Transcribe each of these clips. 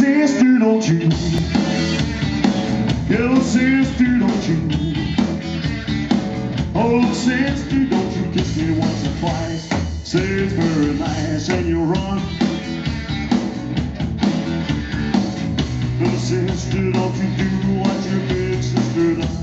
sister, don't you? Little sister, don't you? Oh, little sister, don't you kiss me once or twice? Say it's very nice and you run. Little sister, don't you do what your big sister does?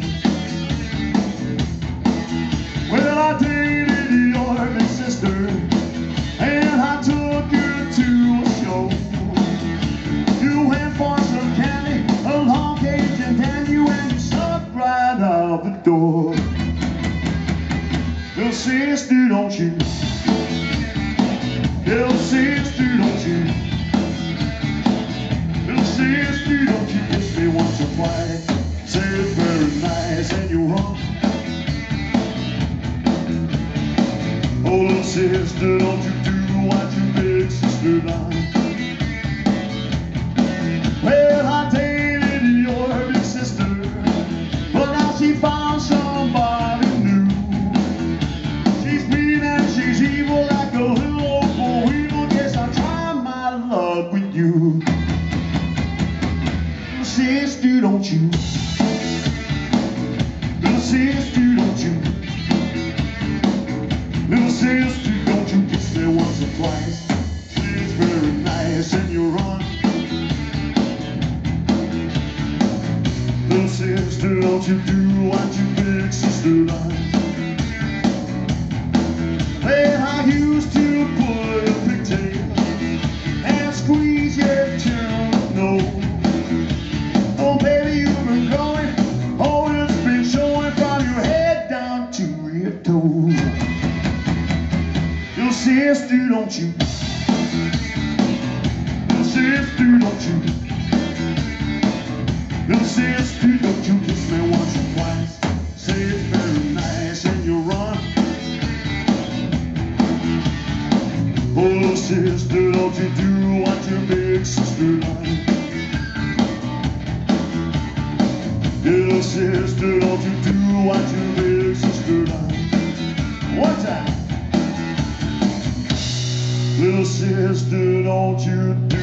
Well, I dated your big sister and I took her to a show. You went for some candy, a long Cajun candy, and you snuck right out the door. Little sister, don't you? Little sister, don't you? Little sister, don't you kiss me once or twice? Say it's very nice and you run. Oh, little sister, don't you do what your big sister does? Well, I dated your big sister, but now she found somebody new. She's mean and she's evil like a little old boy evil. Guess I'll try my luck with you. Little sister, don't you? Little sister, don't you? Little sister, don't you kiss me once or twice? She's very nice and you run. Little sister, don't you do what your big sister does? Well, I used to put a pigtail and squeeze your tail nose. Oh, baby, you've been growing. Oh, it's been showing from your head down to your toes. Little sister, don't you? Little sister, don't you? Little sister, don't you kiss me once or twice? Say it's very nice and you run. Oh, little sister, don't you do what your big sister does? Little sister, don't you do what your big sister does? One time. Little sister, don't you